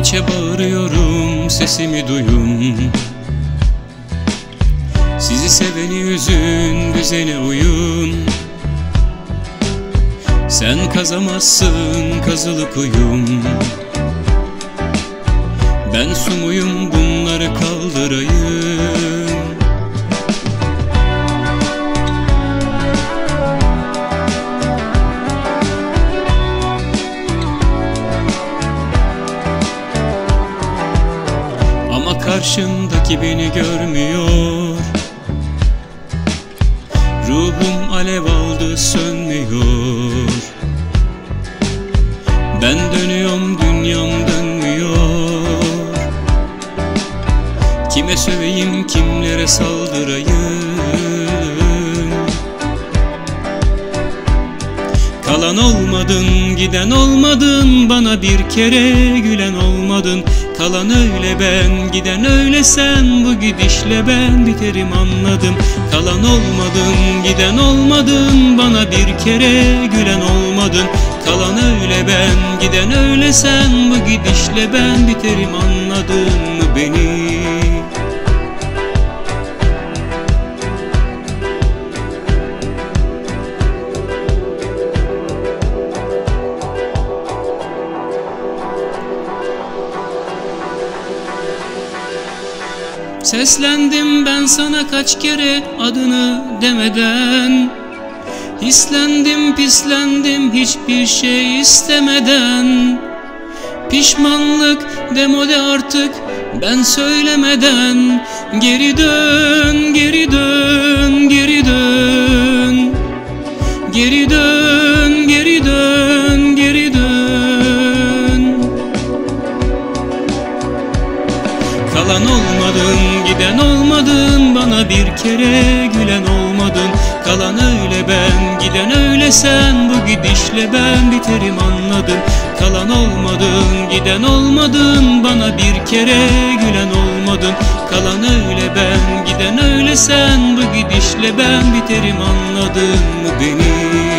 içe bağırıyorum, sesimi duyun. Sizi seveni üzün, düzene uyun. Sen kazamazsın kazılı kuyum. Ben su muyum bunları kaldırayım? Ama karşımdaki beni görmüyor. Ruhum alev aldı, sönmüyor. Ben dönüyorum, dünyam dönmüyor. Kime söveyim, kimlere saldırayım? Kalan olmadın, giden olmadın, bana bir kere gülen olmadın. Kalan öyle ben, giden öyle sen, bu gidişle ben biterim anladım. Kalan olmadın, giden olmadın, bana bir kere gülen olmadın. Kalan öyle ben, giden öyle sen, bu gidişle ben biterim anladın mı beni? Seslendim ben sana kaç kere adını demeden. Hislendim pislendim hiçbir şey istemeden. Pişmanlık demode artık ben söylemeden. Geri dön, geri dön, geri dön. Geri dön, geri dön, geri dön. Kalan olmadın, giden olmadın, bana bir kere gülen olmadın. Kalan öyle ben, giden öyle sen, bu gidişle ben biterim anladım. Kalan olmadın, giden olmadın, bana bir kere gülen olmadın. Kalan öyle ben, giden öyle sen, bu gidişle ben biterim anladın mı beni?